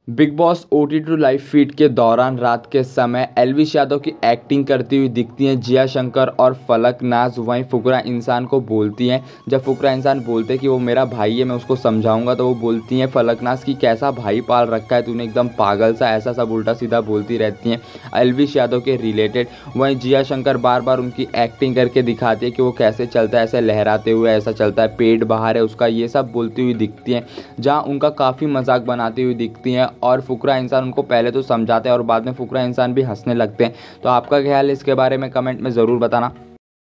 Big boss OT2 live feed के दौरान रात के समय एल्विश यादव की एक्टिंग करती हुई दिखती हैं जिया शंकर और फलकनाज। वहीं फुकरा इंसान को बोलती हैं, जब फुकरा इंसान बोलते हैं कि वो मेरा भाई है, मैं उसको समझाऊंगा, तो वो बोलती हैं फलकनाज की कैसा भाई पाल रखा है तूने, एकदम पागल सा, ऐसा सब उल्टा सीधा बोलती रहती हैं एल्विश यादव के रिलेटेड। वहीं जिया शंकर बार बार उनकी एक्टिंग करके दिखाती है कि वो कैसे चलता है, ऐसे लहराते हुए ऐसा चलता है, पेट बाहर है उसका, ये सब बोलती हुई दिखती हैं, जहाँ उनका काफ़ी मजाक बनाती हुई दिखती हैं। और फुकरा इंसान उनको पहले तो समझाते हैं और बाद में फुकरा इंसान भी हंसने लगते हैं। तो आपका ख्याल है इसके बारे में कमेंट में ज़रूर बताना।